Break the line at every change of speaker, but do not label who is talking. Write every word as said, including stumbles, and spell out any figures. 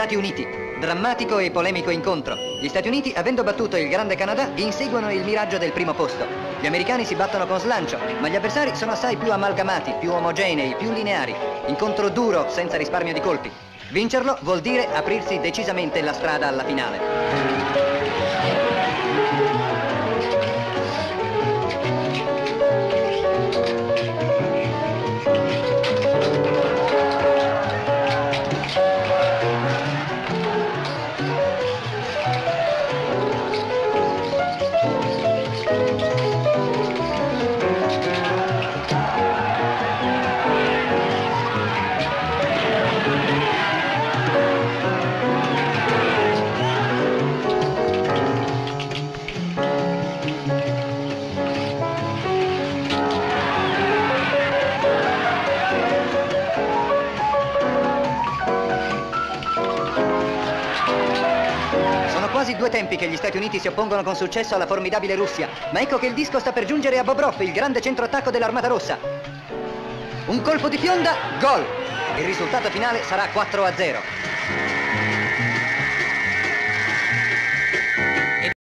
Stati Uniti. Drammatico e polemico incontro. Gli Stati Uniti, avendo battuto il grande Canada, inseguono il miraggio del primo posto. Gli americani si battono con slancio, ma gli avversari sono assai più amalgamati, più omogenei, più lineari. Incontro duro, senza risparmio di colpi. Vincerlo vuol dire aprirsi decisamente la strada alla finale. Quasi due tempi che gli Stati Uniti si oppongono con successo alla formidabile Russia, ma ecco che il disco sta per giungere a Bobrov, il grande centroattacco dell'Armata Rossa. Un colpo di fionda, gol! Il risultato finale sarà quattro a zero.